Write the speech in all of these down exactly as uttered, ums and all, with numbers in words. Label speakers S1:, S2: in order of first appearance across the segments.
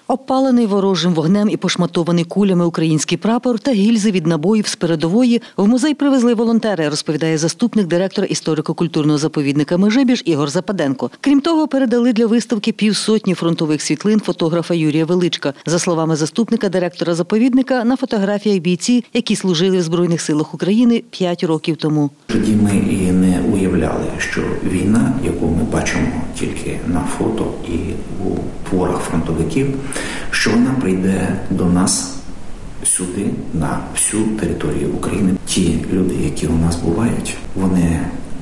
S1: Опалений ворожим вогнем і пошматований кулями український прапор та гільзи від набоїв з передової в музей привезли волонтери, розповідає заступник директора історико-культурного заповідника Межибіж Ігор Западенко. Крім того, передали для виставки півсотні фронтових світлин фотографа Юрія Величка. За словами заступника директора заповідника, на фотографіях бійці, які служили в Збройних силах України п'ять років тому.
S2: Тоді ми і не уявляли, що війна, яку ми бачимо тільки на фото і у творах фронтовиків, що вона прийде до нас сюди, на всю територію України. Ті люди, які у нас бувають, вони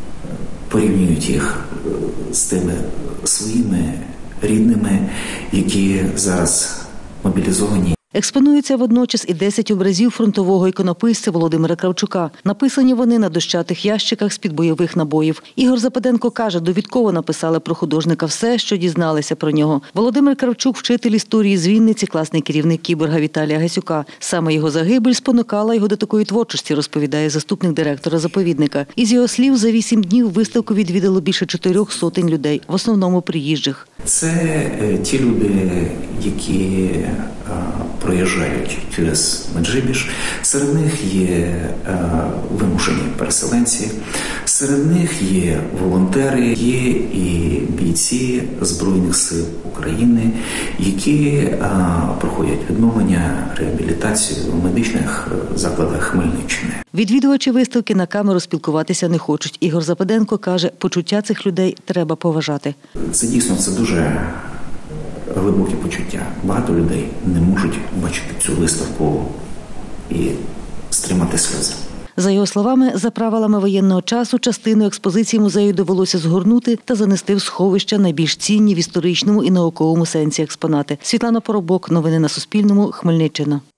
S2: порівнюють їх з тими своїми рідними, які зараз мобілізовані.
S1: Експонуються водночас і десять образів фронтового іконописця Володимира Кравчука. Написані вони на дощатих ящиках з-під бойових набоїв. Ігор Западенко каже, довідково написали про художника все, що дізналися про нього. Володимир Кравчук – вчитель історії з Вінниці, класний керівник кіборга Віталія Гасюка. Саме його загибель спонукала його до такої творчості, розповідає заступник директора заповідника. Із його слів, за вісім днів виставку відвідало більше чотирьох сотень людей, в основному приїжджих.
S2: Це ті люди, які проїжджають через Меджибіж. Серед них є вимушені переселенці, серед них є волонтери, є і бійці Збройних сил України, які проходять відновлення, реабілітацію в медичних закладах Хмельниччини.
S1: Відвідувачі виставки на камеру спілкуватися не хочуть. Ігор Западенко каже, почуття цих людей треба поважати.
S2: Це дійсно, це дуже глибокі почуття. Багато людей не можуть бачити цю виставку і стримати сльози.
S1: За його словами, за правилами воєнного часу частину експозиції музею довелося згорнути та занести в сховища найбільш цінні в історичному і науковому сенсі експонати. Світлана Поробок. Новини на Суспільному. Хмельниччина.